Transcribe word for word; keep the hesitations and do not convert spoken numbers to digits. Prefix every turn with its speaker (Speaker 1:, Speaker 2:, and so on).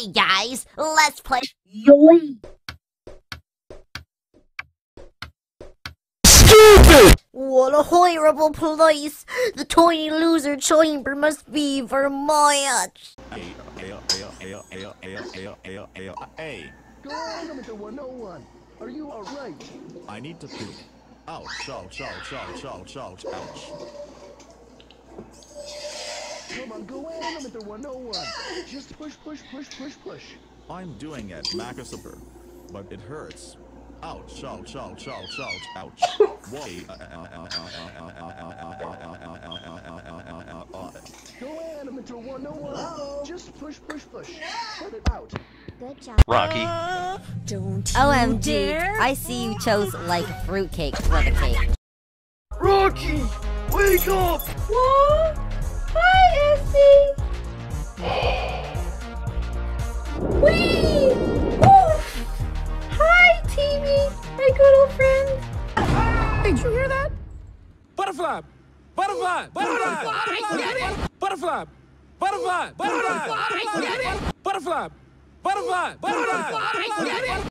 Speaker 1: Hey guys, let's play Yoy.
Speaker 2: Stupid!
Speaker 1: What a horrible place! The tiny loser chamber must be Vermont.
Speaker 3: Hey,
Speaker 4: Go on, Mister one oh one. Are you alright?
Speaker 3: I need to poop. Ouch, ouch, ouch, ouch, ouch, ouch, ouch.
Speaker 4: Come on, go on, Mister one oh one. Just push, push, push, push, push.
Speaker 3: I'm doing it, Macasupper, but it hurts. Ouch, ouch, ouch, ouch, ouch, ouch. Why?
Speaker 4: Go on, Mister one oh one. Just push, push, push. Put it out.
Speaker 1: Good job.
Speaker 2: Rocky.
Speaker 1: Don't you O M G, dare. I see you chose like fruitcake for the cake.
Speaker 2: Rocky! Wake up!
Speaker 1: What? Hi, Essie! Wee! Woof! Hi, Timmy, my good old friend.
Speaker 5: Did you hear that? Butterfly! Butterfly! Butterfly! Butterfly! Butterfly! Butterfly! Butterfly! Butterfly! Butterfly! Butterfly! Butterfly!